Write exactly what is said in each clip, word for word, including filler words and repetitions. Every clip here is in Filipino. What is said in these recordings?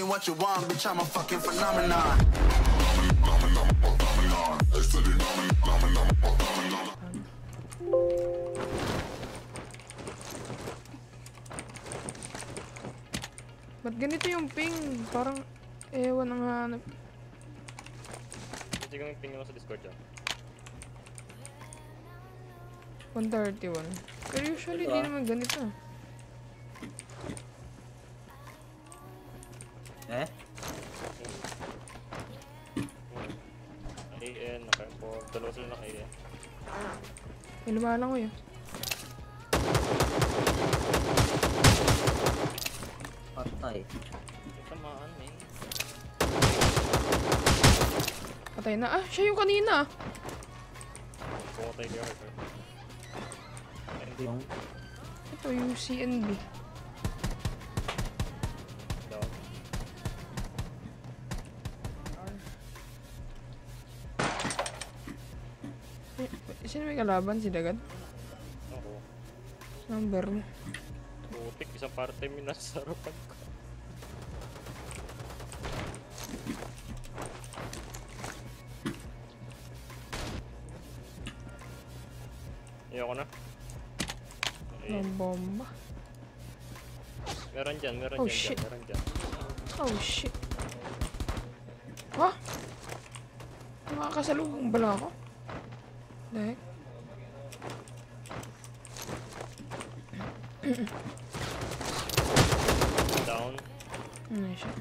what you want, bitch, I'm a fucking phenomenon. Ba't ganito yung ping? Parang ewan ang hanap. Hindi kami ping mo sa Discord dyan. one thirty-one. Pero usually di naman ganito. Eh? A N, naka-import. Dalawa sila naka-A N. May lumalang ko yun. Patay. Tamaan, man. Patay na. Ah, siya yung kanina. Pumatay kayo, Harper. Yung Ito yung C N B. Down. Sino may kalaban? Si Dagan? Ako. Number mo. Putik, isang part-time yung nasa harapan ko. Ayoko na. Okay. Ng bomba. Meron dyan, meron Oh, dyan, shit. dyan, meron dyan. Oh shit. Ha? Nakakasalubong bala ako? Dahil? Down. Ano siya?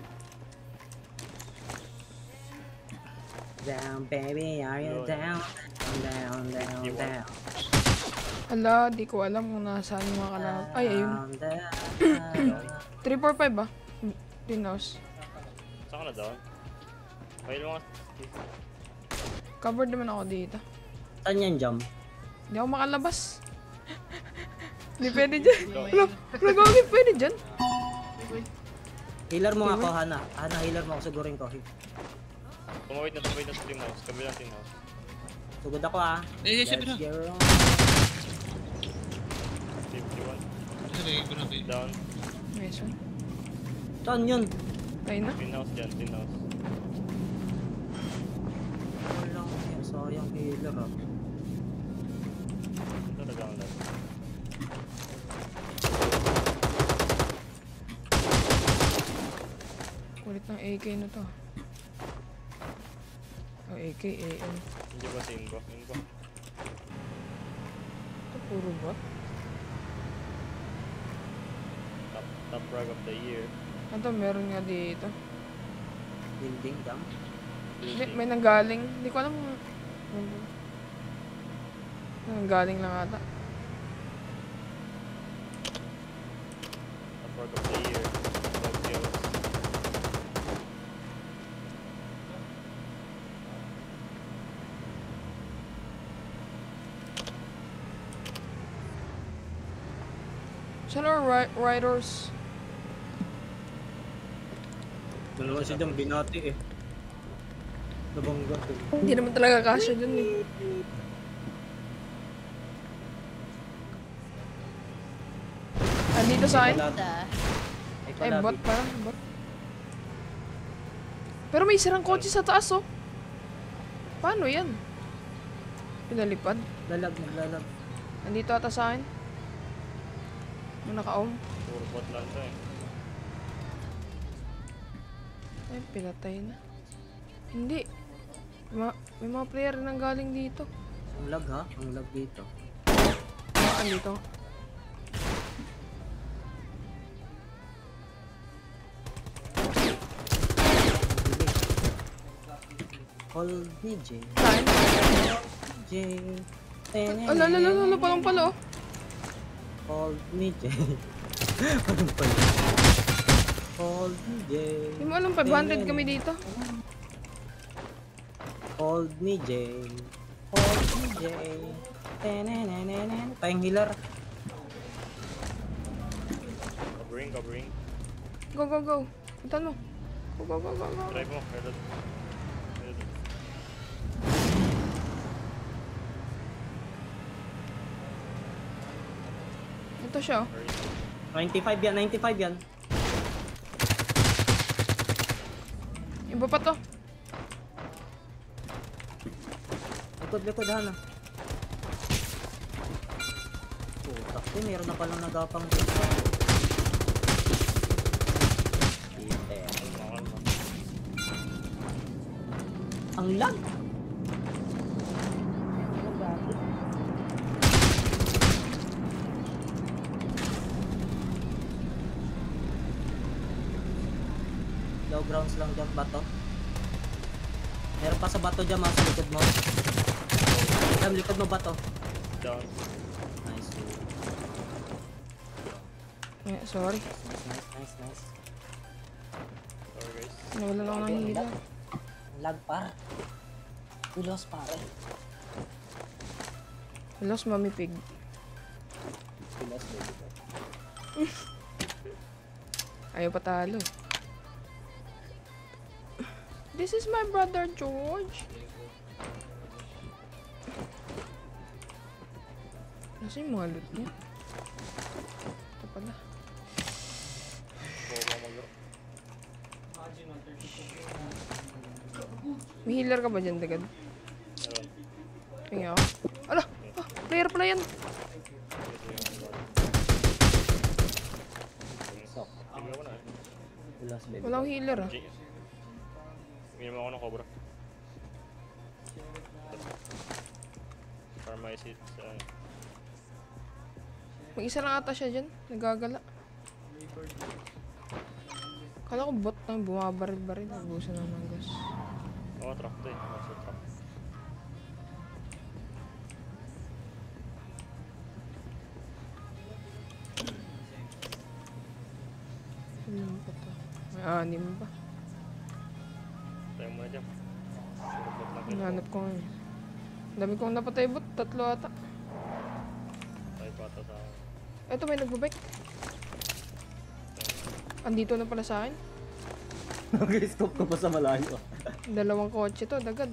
down, baby, are you down? Down, down, down. Ala, di ko alam kung nasaan yung mga kalaban. Ay, ayun. three four five ba? Pinhouse. Saan ka na down? May mga... Covered naman ako dito. Saan yan, jump? Hindi ako makalabas. Hindi pwede dyan. Wala, wala gawin pwede dyan. Healer mo ako, Hana. Hana, healer mo ako, sigurin ko. Tumawid na, tumawid na sa team house. Kabilang team house. Sugod ako ah. Eh, siya na. fifty-one. Sige, ko na kayo. Down. Nice one. Saan yun? Tayo na. Team house dyan, team house. Wala ko yan, sayang healer ah. Talaga ang last. Kulit ng A K na to. Oh, A K, A M. Hindi ba si Ingo? Ingo. Ito puro bot. Top, top frag of the year. Ito, meron nga dito. Building down. Hindi, may nanggaling. Hindi ko alam kung... Nanggaling lang ata. Top frag of the year. No kills. Saan ang ri riders? Dalawa siya dyan, binati eh. Nabangga. Hindi naman talaga kasya dun eh. Ah, dito sa akin? Ay, bot parang, bot. Pero may sirang kotse sa taas oh. Paano yan? Pinalipad. Lalag, naglalag. Nandito ata sa akin. Yung naka-om. Puro bot lang to eh. Ay, pinatay na. Hindi. May mga, may mga player nang galing dito. Ang lag ha? Ang lag dito. Ah, dito. Call me J. Saan? J. Oh, lalo, lalo, lalo, palang pala oh. Call me J. Palang pala. Call me J. Hindi mo alam, five hundred kami dito. Hold me J. Hold me J. Tenenenenen. Tayong healer. Covering, covering. Go, go, go. Punta mo. Go, go, go, go, go. Drive mo. Reload. Reload. Ito siya oh. ninety-five yan, ninety-five yan. Iba pa to. Likod, likod, Hana. Putak ko, meron na palang nagapang dito. Peter. Ang lag! Low grounds lang dyan, bato. Meron pa sa bato dyan, mga sa likod mo. Dam, likod mo bato. Down. Nice. Yeah, sorry. Nice, nice, nice, nice. Sorry guys. Nawala lang ng hila. Lag par. We lost pare. Lost Mami Pig. We lost baby. Ayaw patalo. This is my brother George. Nasa yung mga loot niya? Ito pala. Boba mag- May healer ka ba dyan, Dagad? Meron. Tingin ako. Ala! Ah, player pala yan! So, Tignan ko na eh. we lost baby. Walang healer ah. G- Tingnan mo ako ng cobra. Para may seat sa... May isa lang ata siya dyan. Nagagala. Kala ko bot na bumabaril-baril. Nagusan ng nanggas. Oo, truck to eh. Nasa truck. Alam pa to. May anim pa. Tayo muna dyan. Surubot lang kayo. Hanap ko ngayon. Dami kong napatay bot. Tatlo ata. Tayo pata sa akin. Eto may nagbabike. Andito na pala sa akin. Nag-stop ko pa sa malayo. Dalawang kotse to. Dagad.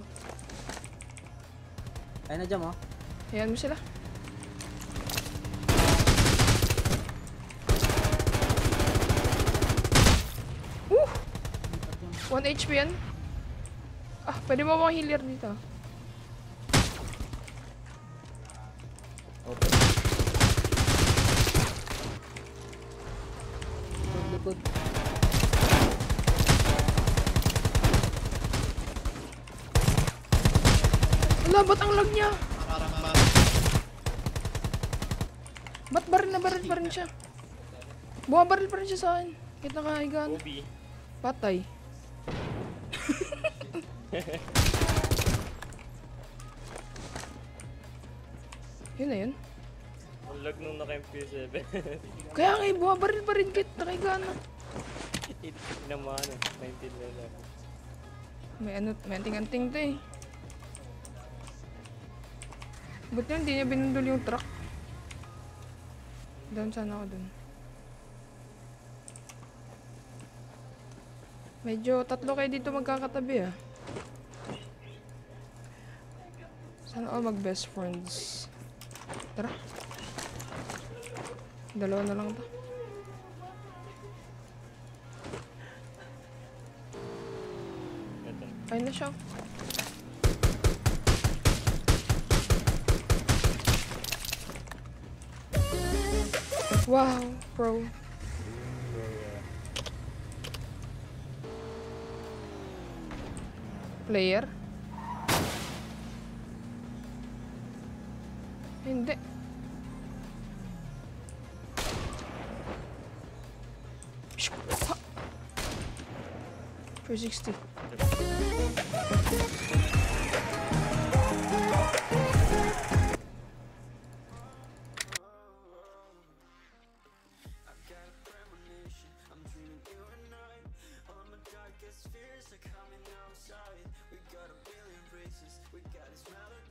Ayun na dyan mo. Ayan mo sila. Uh! one H P yan. Ah, pwede mo mga healer dito. Okay. Likod, likod. Wala, ba't ang lag niya? Parang parang. Ba't baril na baril pa rin siya? Bumabaril pa rin siya sa akin. Kahit nakahigaan. Obi. Patay. Yun na yun. Ang lag nung naka-M P seven. Kaya nga eh, bumabaril pa rin kahit nakahigaan na. Inamaan eh. nineteen level. May ano, may anting-anting to eh. Ba't yun, hindi niya binundol yung truck? Down sana ako dun. Medyo tatlo kayo dito magkakatabi ah. Sana all mag best friends. Tara. Dalawa na lang to. Ito. Ayun na siya. Wow, pro. Bro, uh, Player? Hindi. Ha! three sixty. Fears are coming outside. We got a billion races. We got a smile.